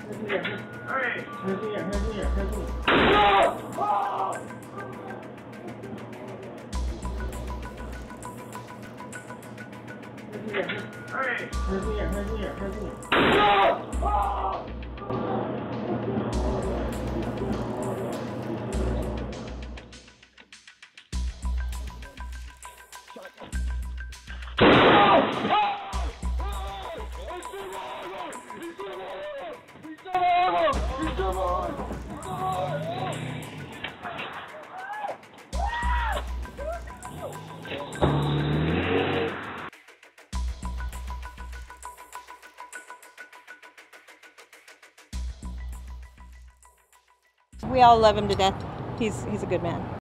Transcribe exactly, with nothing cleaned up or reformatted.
We all love him to death. He's, he's a good man.